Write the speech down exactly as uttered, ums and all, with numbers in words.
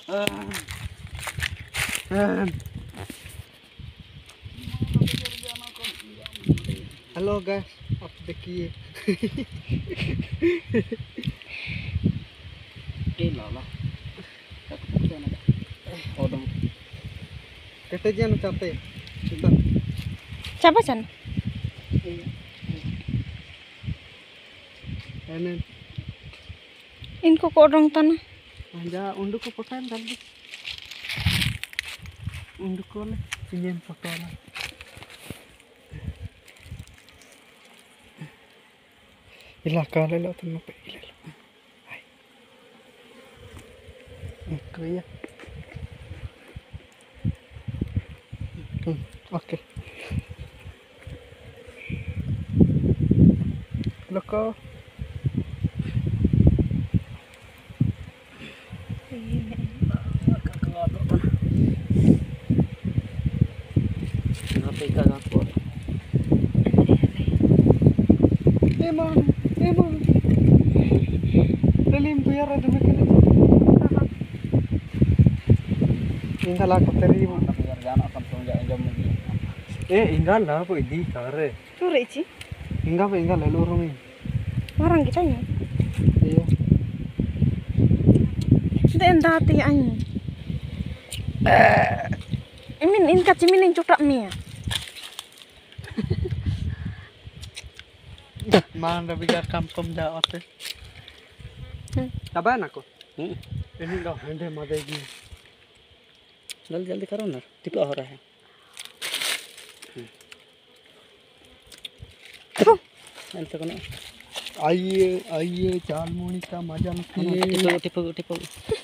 Hello guys, आप देखिए। Eh lala. Tak putih nak. Odong. कटे जान चाहते सुन Siapa Chan? एने Inkau kodong tanah. जा उंडू को पकान डाल दे उंडू को ले चिंजन पकाना इलाका ले लो तुम पे ले लो हाय कोई ओके लोको Kenapa ikan aku? Emang, emang. Dalim biar ada macam ni. Ingat lah kau teri. Tapi harga akan tunjuk jam lagi. Eh, ingat lah apa ini kare. Sore sih. Ingat apa ingat lalu orang ini. Orang kita nya. Iya. Dan dati ani. Eh, Imin inkat cimin yang cukrak mie. Mana biar kampung jauh tu. Apa nak kau? Hmm. Ini dah hande madegi. जल्दी जल्दी करो ना टिपा हो रहा है ऐसे करो आइए आइए चाल मोनी का मजा टिपो टिपो टिपो